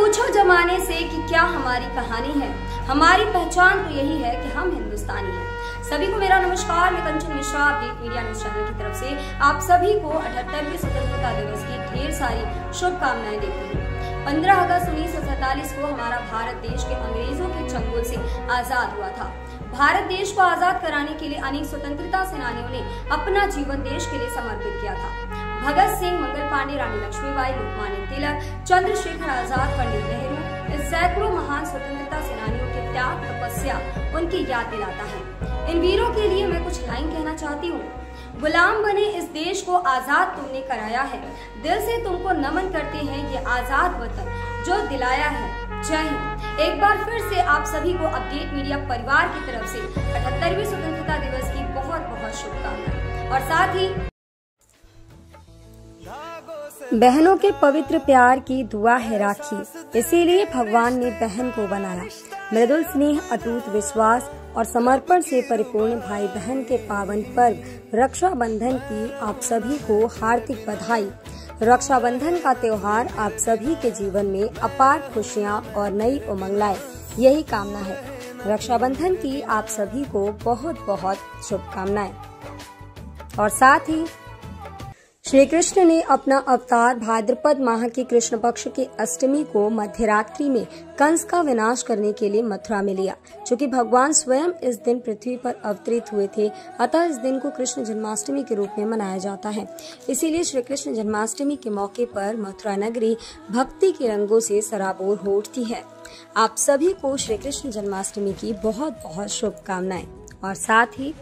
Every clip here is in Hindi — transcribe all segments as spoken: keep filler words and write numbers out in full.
पूछो जमाने से कि क्या हमारी कहानी है, हमारी पहचान तो यही है कि हम हिंदुस्तानी हैं। सभी को मेरा नमस्कार। मैं Kanchan Mishra update media news channel की तरफ से आप सभी को अठहत्तरवें स्वतंत्रता दिवस की ढेर सारी शुभकामनाएं देती हूँ। पंद्रह अगस्त उन्नीस सौ सैतालीस को हमारा भारत देश के अंग्रेजों के चंगुल से आजाद हुआ था। भारत देश को आजाद कराने के लिए अनेक स्वतंत्रता सेनानियों ने अपना जीवन देश के लिए समर्पित किया था। भगत सिंह, मंगल पांडे, रानी लक्ष्मीबाई, लोकमान्य तिलक, चंद्रशेखर आजाद, पंडित नेहरू, इस सैकड़ों महान स्वतंत्रता सेनानियों के त्याग, तपस्या उनकी याद दिलाता है। इन वीरों के लिए मैं कुछ लाइन कहना चाहती हूँ। गुलाम बने इस देश को आजाद तुमने कराया है, दिल से तुमको नमन करते हैं ये आजाद वतन जो दिलाया है। जय हिंद। एक बार फिर से आप सभी को अपडेट मीडिया परिवार की तरफ से अठहत्तरवीं स्वतंत्रता दिवस की बहुत बहुत शुभकामनाएं। और साथ ही बहनों के पवित्र प्यार की दुआ है राखी, इसीलिए भगवान ने बहन को बनाया। मृदुल स्नेह, अटूट विश्वास और समर्पण से परिपूर्ण भाई बहन के पावन पर्व रक्षाबंधन की आप सभी को हार्दिक बधाई। रक्षाबंधन का त्योहार आप सभी के जीवन में अपार खुशियां और नई उमंग लाए, यही कामना है। रक्षाबंधन की आप सभी को बहुत बहुत शुभकामनाएं। और साथ ही श्री कृष्ण ने अपना अवतार भाद्रपद माह की कृष्ण पक्ष की अष्टमी को मध्यरात्रि में कंस का विनाश करने के लिए मथुरा में लिया। चूँकि भगवान स्वयं इस दिन पृथ्वी पर अवतरित हुए थे, अतः इस दिन को कृष्ण जन्माष्टमी के रूप में मनाया जाता है। इसीलिए श्री कृष्ण जन्माष्टमी के मौके पर मथुरा नगरी भक्ति के रंगों से सराबोर हो उठती है। आप सभी को श्री कृष्ण जन्माष्टमी की बहुत बहुत शुभकामनाएं। और साथ ही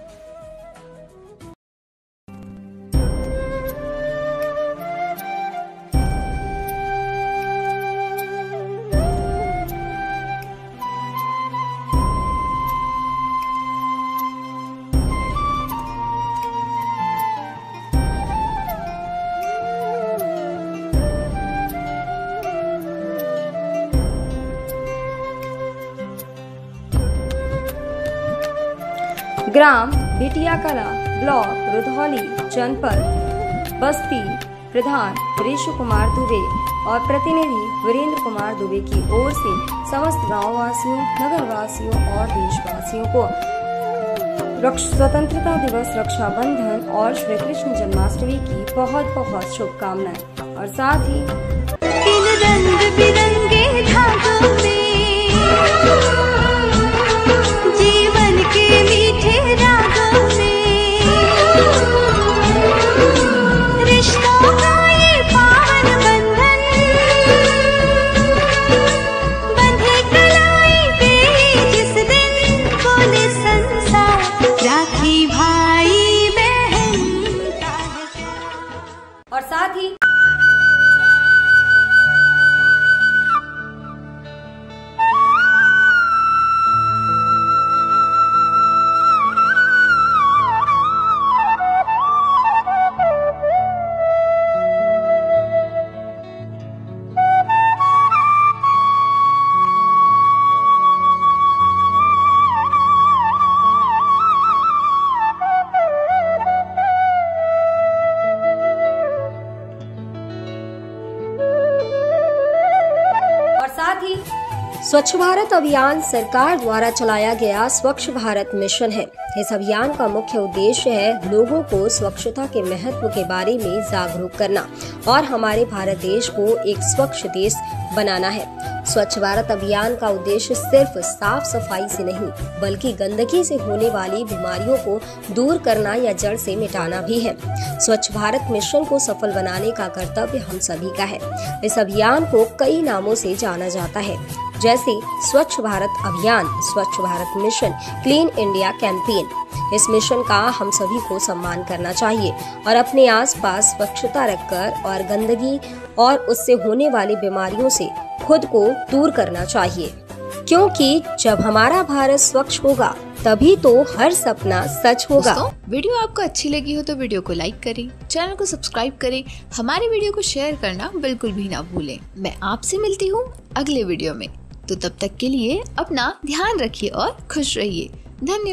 ग्राम भिटिया कला, ब्लॉक रुधौली, जनपद बस्ती, प्रधान रेशु कुमार दुबे और प्रतिनिधि वीरेंद्र कुमार दुबे की ओर से समस्त गाँव वासियों, नगर वासियों और देशवासियों को स्वतंत्रता दिवस, रक्षाबंधन और श्री कृष्ण जन्माष्टमी की बहुत बहुत शुभकामनाएं। और साथ ही इन रंग बिरंगे धागों में जीवन के मीठे रागों में रिश्तों का ये पावन बंधन बंधे कलाई पे जिस दिन बोले संसार राखी भाई बहन का। और साथ ही स्वच्छ भारत अभियान सरकार द्वारा चलाया गया स्वच्छ भारत मिशन है। इस अभियान का मुख्य उद्देश्य है लोगों को स्वच्छता के महत्व के बारे में जागरूक करना और हमारे भारत देश को एक स्वच्छ देश बनाना है। स्वच्छ भारत अभियान का उद्देश्य सिर्फ साफ सफाई से नहीं बल्कि गंदगी से होने वाली बीमारियों को दूर करना या जड़ से मिटाना भी है। स्वच्छ भारत मिशन को सफल बनाने का कर्तव्य हम सभी का है। इस अभियान को कई नामों से जाना जाता है, जैसे स्वच्छ Bharat Abhiyan, Swachh Bharat mission, clean India campaign. इस मिशन का हम सभी को सम्मान करना चाहिए और अपने आसपास स्वच्छता रखकर और गंदगी और उससे होने वाली बीमारियों से खुद को दूर करना चाहिए, क्योंकि जब हमारा भारत स्वच्छ होगा तभी तो हर सपना सच होगा। वीडियो आपको अच्छी लगी हो तो वीडियो को लाइक करें, चैनल को सब्सक्राइब करें, हमारी वीडियो को शेयर करना बिल्कुल भी ना भूलें। मैं आपसे मिलती हूँ अगले वीडियो में, तो तब तक के लिए अपना ध्यान रखिए और खुश रहिए। धन्यवाद।